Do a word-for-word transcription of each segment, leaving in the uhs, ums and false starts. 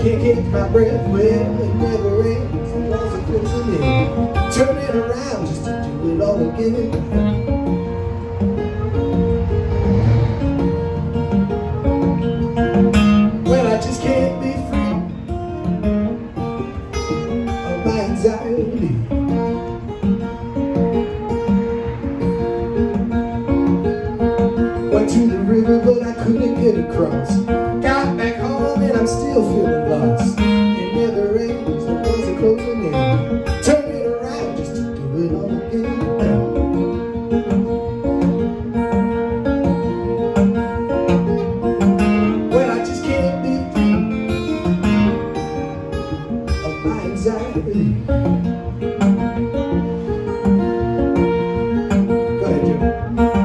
can't catch my breath. Well, it never ends, the walls are closing in. Turning around just to do it all again. Well, I just can't be free of my anxiety. Went to the river, but I couldn't get across. Got back home and I'm still feeling lost. It never ends, the doors are closing in. Turn it around just to do it all again. Well, I just can't be free of my anxiety. Go ahead, Jim.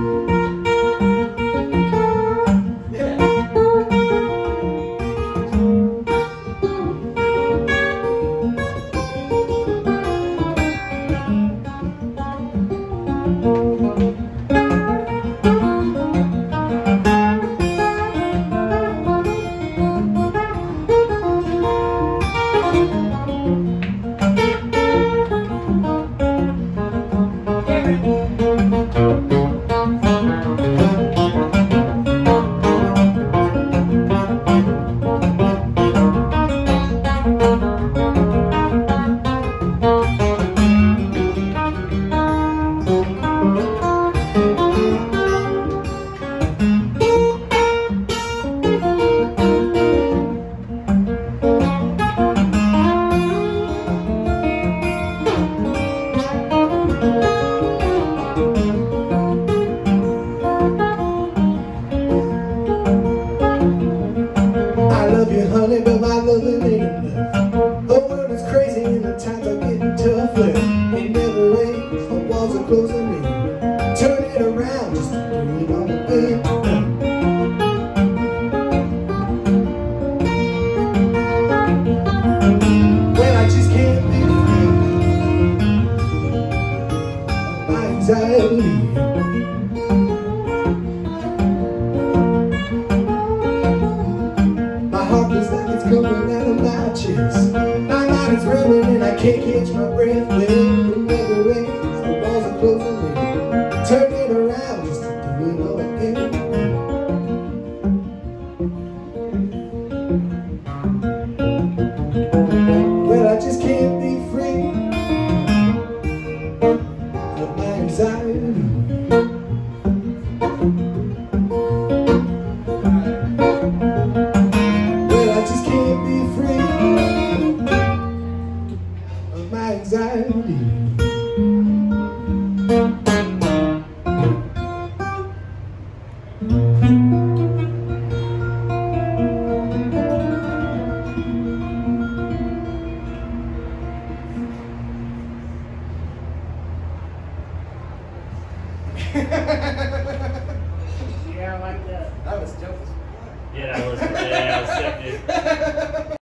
I love you, honey, but my loving ain't enough. The world is crazy and the times are getting tough. Well, it never ends, the walls are closing in. Turn it around just to do it all again. Well, I just can't be free of my anxiety. It's coming out of my chest. My mind is running and I can't catch my breath. Well,